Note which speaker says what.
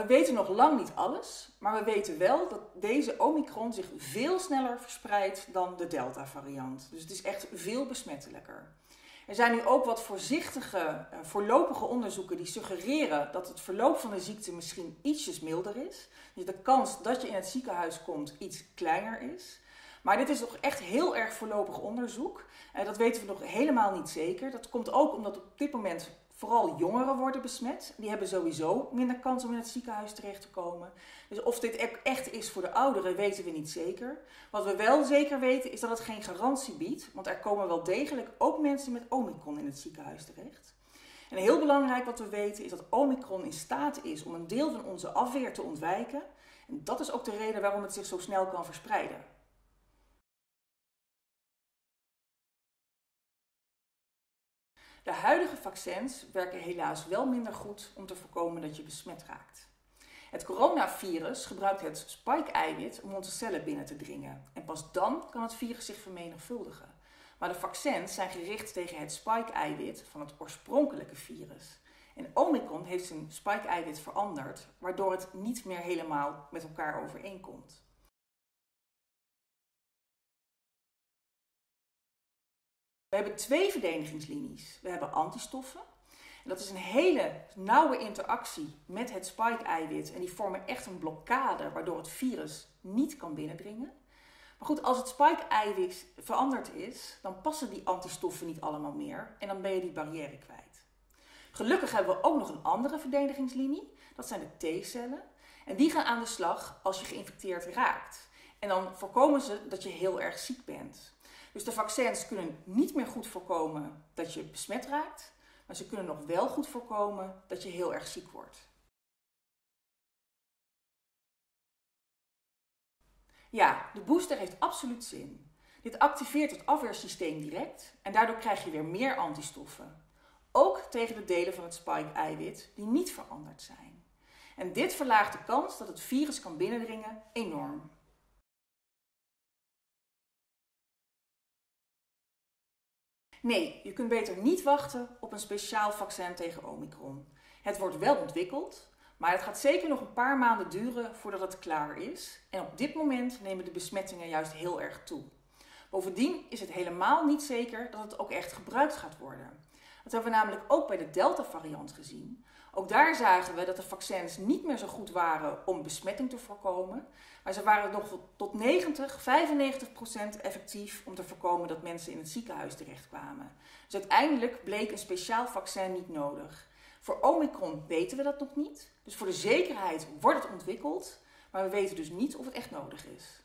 Speaker 1: We weten nog lang niet alles, maar we weten wel dat deze Omicron zich veel sneller verspreidt dan de Delta-variant. Dus het is echt veel besmettelijker. Er zijn nu ook wat voorzichtige, voorlopige onderzoeken die suggereren dat het verloop van de ziekte misschien ietsjes milder is. Dus de kans dat je in het ziekenhuis komt iets kleiner is. Maar dit is nog echt heel erg voorlopig onderzoek. Dat weten we nog helemaal niet zeker. Dat komt ook omdat op dit moment vooral jongeren worden besmet. Die hebben sowieso minder kans om in het ziekenhuis terecht te komen. Dus of dit echt is voor de ouderen weten we niet zeker. Wat we wel zeker weten is dat het geen garantie biedt. Want er komen wel degelijk ook mensen met Omicron in het ziekenhuis terecht. En heel belangrijk wat we weten is dat Omicron in staat is om een deel van onze afweer te ontwijken. En dat is ook de reden waarom het zich zo snel kan verspreiden. De huidige vaccins werken helaas wel minder goed om te voorkomen dat je besmet raakt. Het coronavirus gebruikt het spike-eiwit om onze cellen binnen te dringen. En pas dan kan het virus zich vermenigvuldigen. Maar de vaccins zijn gericht tegen het spike-eiwit van het oorspronkelijke virus. En Omicron heeft zijn spike-eiwit veranderd, waardoor het niet meer helemaal met elkaar overeenkomt. We hebben 2 verdenigingslinies. We hebben antistoffen. En dat is een hele nauwe interactie met het spike-eiwit. En die vormen echt een blokkade waardoor het virus niet kan binnendringen. Maar goed, als het spike-eiwit veranderd is, dan passen die antistoffen niet allemaal meer. En dan ben je die barrière kwijt. Gelukkig hebben we ook nog een andere verdedigingslinie. Dat zijn de T-cellen. En die gaan aan de slag als je geïnfecteerd raakt. En dan voorkomen ze dat je heel erg ziek bent. Dus de vaccins kunnen niet meer goed voorkomen dat je besmet raakt, maar ze kunnen nog wel goed voorkomen dat je heel erg ziek wordt. Ja, de booster heeft absoluut zin. Dit activeert het afweersysteem direct en daardoor krijg je weer meer antistoffen. Ook tegen de delen van het spike-eiwit die niet veranderd zijn. En dit verlaagt de kans dat het virus kan binnendringen enorm. Nee, je kunt beter niet wachten op een speciaal vaccin tegen Omicron. Het wordt wel ontwikkeld, maar het gaat zeker nog een paar maanden duren voordat het klaar is. En op dit moment nemen de besmettingen juist heel erg toe. Bovendien is het helemaal niet zeker dat het ook echt gebruikt gaat worden. Dat hebben we namelijk ook bij de Delta-variant gezien. Ook daar zagen we dat de vaccins niet meer zo goed waren om besmetting te voorkomen. Maar ze waren nog tot 95% effectief om te voorkomen dat mensen in het ziekenhuis terechtkwamen. Dus uiteindelijk bleek een speciaal vaccin niet nodig. Voor Omicron weten we dat nog niet. Dus voor de zekerheid wordt het ontwikkeld. Maar we weten dus niet of het echt nodig is.